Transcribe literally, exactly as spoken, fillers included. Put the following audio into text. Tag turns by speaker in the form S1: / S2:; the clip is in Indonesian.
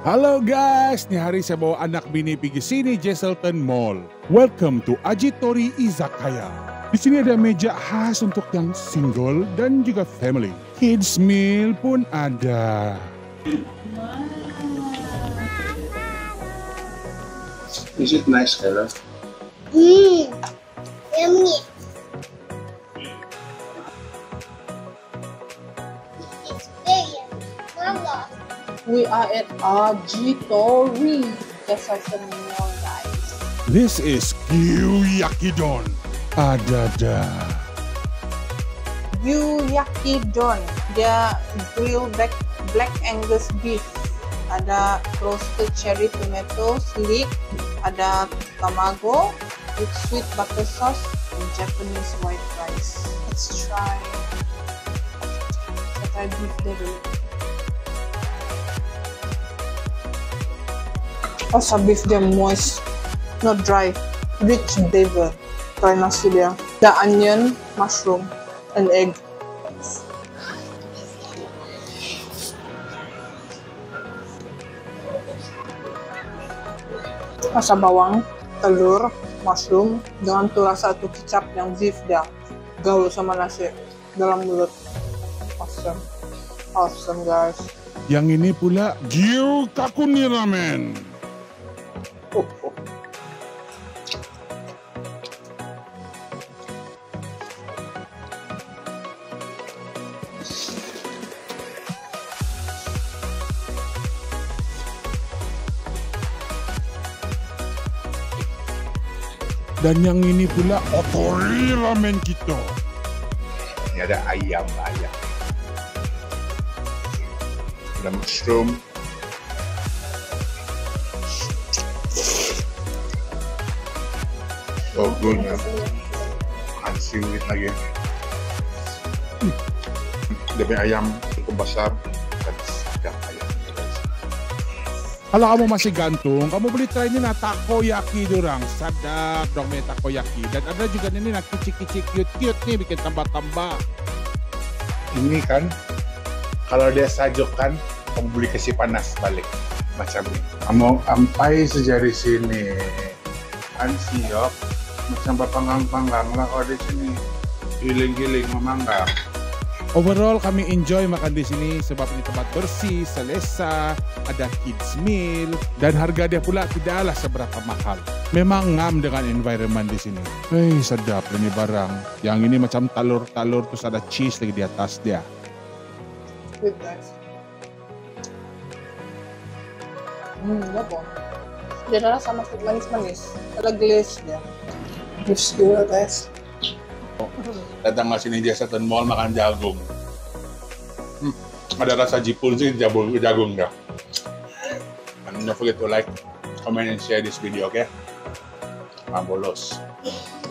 S1: Halo guys, nih hari saya bawa anak bini pergi sini Jesselton Mall. Welcome to Ajitori Izakaya. Di sini ada meja khas untuk yang single dan juga family. Kids meal pun ada.
S2: Is it nice, Kayla?
S3: Mmm, yummy. It's very yummy. Mama.
S4: We are at Ajitori Jesselton Mall, guys.
S1: This is Gyuyakidon. Ada-ada.
S4: Gyuyakidon, dia grill black, black Angus beef. Ada roasted cherry tomato, leek, ada tamago with sweet butter sauce and Japanese white rice. Let's try. Let's try beef dulu. Rasa beef dia moist, not dry, rich flavor. Try nasi dia. The onion, mushroom, and egg. Rasa bawang, telur, mushroom, dengan tuh rasa tuh kecap yang beef dia. Gaul sama nasi dalam mulut. Awesome. Awesome, guys.
S1: Yang ini pula Gyukakuni Ramen.
S4: Oh, oh.
S1: Dan yang ini pula Otori Ramen kita.
S2: Ini ada ayam, ayam. Ada mushroom. So good ya. Ada seaweed lagi. Hmm. Dia punya ayam cukup besar dan sedap ayam.
S1: Kalau kamu masih gantung, kamu boleh try ini na takoyaki dorang. Sadap dong may takoyaki. Dan ada juga ini na kicik-kicik cute-cute nih bikin tambah-tambah.
S2: Ini kan kalau dia sajokkan, kamu boleh kasih panas balik macam ini. Kamu sampai sejari sini, kan siok macam panggang-panggang lah kalau di sini, giling-giling memanggang.
S1: Overall kami enjoy makan di sini sebab ini tempat bersih, selesa, ada kids meal, dan harga dia pula tidaklah seberapa mahal. Memang ngam dengan environment di sini. Hei, sedap ini barang. Yang ini macam talur-talur terus ada cheese lagi di atas dia.
S4: Good, guys. Hmm, apa? Dia ada sama manis-manis. Ada glaze dia. Glaze juga, guys.
S2: Datang ke sini Jesselton Mall makan jagung. Hmm, ada rasa jipun sih jagung jagung dah. And don't forget to like, comment, and share this video, okay? Mabolos.